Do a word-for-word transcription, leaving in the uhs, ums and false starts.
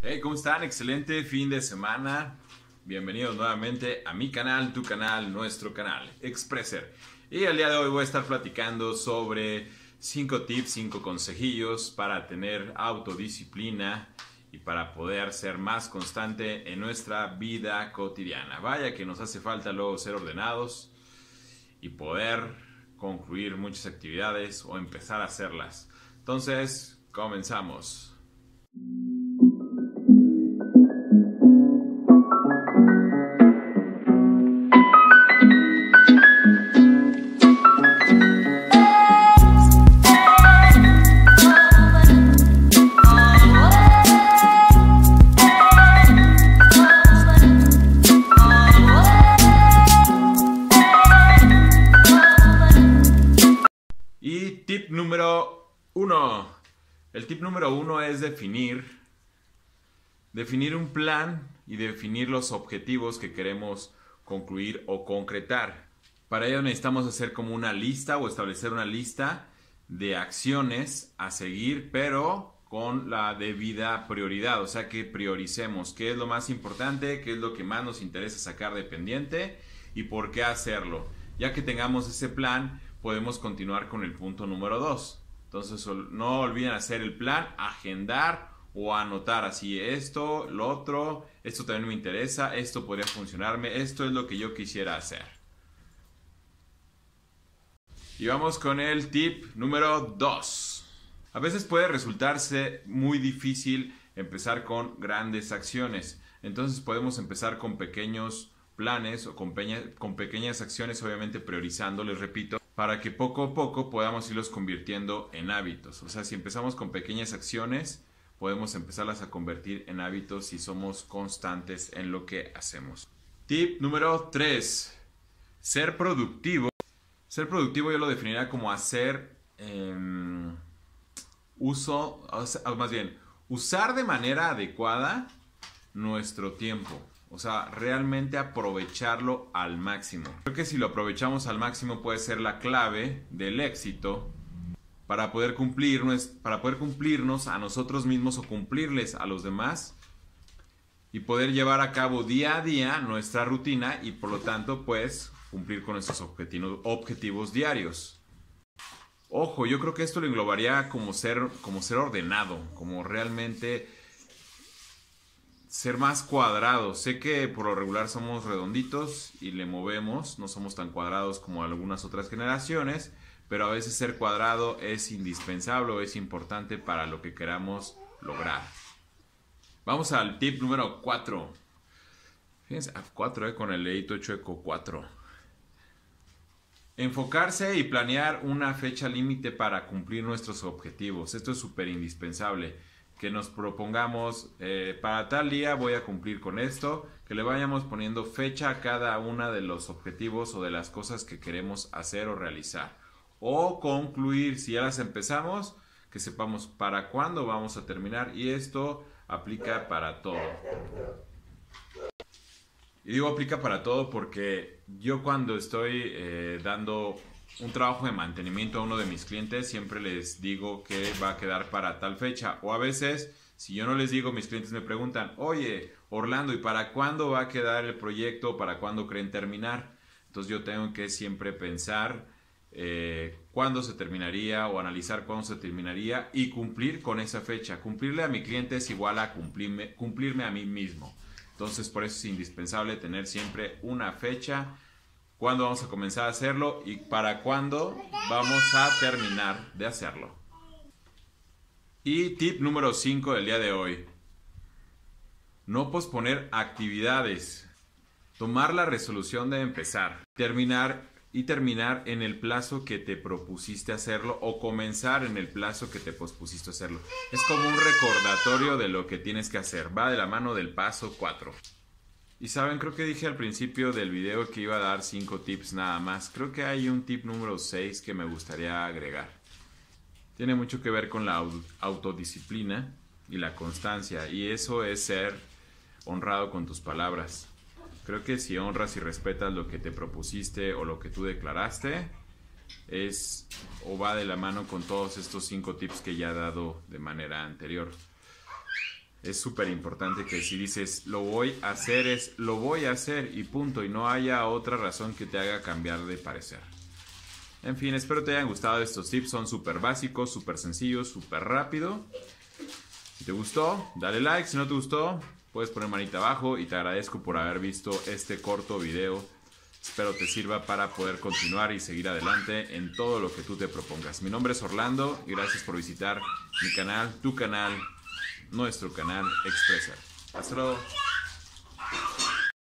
Hey, ¿cómo están? Excelente fin de semana. Bienvenidos nuevamente a mi canal, tu canal, nuestro canal, Expresser. Y el día de hoy voy a estar platicando sobre cinco tips, cinco consejillos para tener autodisciplina y para poder ser más constante en nuestra vida cotidiana. Vaya que nos hace falta luego ser ordenados y poder concluir muchas actividades o empezar a hacerlas. Entonces, comenzamos. Y tip número uno. El tip número uno es definir, definir un plan y definir los objetivos que queremos concluir o concretar. Para ello necesitamos hacer como una lista o establecer una lista de acciones a seguir, pero con la debida prioridad. O sea, que prioricemos qué es lo más importante, qué es lo que más nos interesa sacar de pendiente y por qué hacerlo. Ya que tengamos ese plan, podemos continuar con el punto número dos. Entonces no olviden hacer el plan, agendar o anotar así esto, lo otro, esto también me interesa, esto podría funcionarme, esto es lo que yo quisiera hacer. Y vamos con el tip número dos. A veces puede resultarse muy difícil empezar con grandes acciones. Entonces podemos empezar con pequeños planes o con, peña, con pequeñas acciones, obviamente priorizando, les repito, para que poco a poco podamos irlos convirtiendo en hábitos. O sea, si empezamos con pequeñas acciones, podemos empezarlas a convertir en hábitos si somos constantes en lo que hacemos. Tip número tres. Ser productivo. Ser productivo yo lo definiría como hacer eh, uso, o sea, más bien, usar de manera adecuada nuestro tiempo. O sea, realmente aprovecharlo al máximo. Creo que si lo aprovechamos al máximo puede ser la clave del éxito para poder cumplirnos, para poder cumplirnos a nosotros mismos o cumplirles a los demás y poder llevar a cabo día a día nuestra rutina y por lo tanto pues cumplir con nuestros objetivos, objetivos diarios. Ojo, yo creo que esto lo englobaría como ser, como ser ordenado, como realmente ser más cuadrados. Sé que por lo regular somos redonditos y le movemos, no somos tan cuadrados como algunas otras generaciones, pero a veces ser cuadrado es indispensable o es importante para lo que queramos lograr. Vamos al tip número cuatro. Fíjense, cuatro, eh, con el dedito chueco, cuatro. Enfocarse y planear una fecha límite para cumplir nuestros objetivos. Esto es súper indispensable. Que nos propongamos, eh, para tal día voy a cumplir con esto, que le vayamos poniendo fecha a cada una de los objetivos o de las cosas que queremos hacer o realizar. O concluir, si ya las empezamos, que sepamos para cuándo vamos a terminar y esto aplica para todo. Y digo aplica para todo porque yo cuando estoy eh, dando un trabajo de mantenimiento a uno de mis clientes, siempre les digo que va a quedar para tal fecha. O a veces, si yo no les digo, mis clientes me preguntan, oye, Orlando, ¿y para cuándo va a quedar el proyecto? ¿Para cuándo creen terminar? Entonces yo tengo que siempre pensar eh, cuándo se terminaría o analizar cuándo se terminaría y cumplir con esa fecha. Cumplirle a mi cliente es igual a cumplirme, cumplirme a mí mismo. Entonces por eso es indispensable tener siempre una fecha. ¿Cuándo vamos a comenzar a hacerlo? Y para cuándo vamos a terminar de hacerlo. Y tip número cinco del día de hoy. No posponer actividades. Tomar la resolución de empezar. Terminar y terminar en el plazo que te propusiste hacerlo o comenzar en el plazo que te pospusiste hacerlo. Es como un recordatorio de lo que tienes que hacer. Va de la mano del paso cuatro. Y saben, creo que dije al principio del video que iba a dar cinco tips nada más. Creo que hay un tip número seis que me gustaría agregar. Tiene mucho que ver con la autodisciplina y la constancia. Y eso es ser honrado con tus palabras. Creo que si honras y respetas lo que te propusiste o lo que tú declaraste, es o va de la mano con todos estos cinco tips que ya he dado de manera anterior. es súper importante que si dices lo voy a hacer es lo voy a hacer y punto, y no haya otra razón que te haga cambiar de parecer. En fin, espero te hayan gustado estos tips, son súper básicos, súper sencillos, súper rápido. Si te gustó, dale like, si no te gustó, puedes poner manita abajo y te agradezco por haber visto este corto video. Espero te sirva para poder continuar y seguir adelante en todo lo que tú te propongas. Mi nombre es Orlando y gracias por visitar mi canal, tu canal, nuestro canal Expresa. Hasta luego.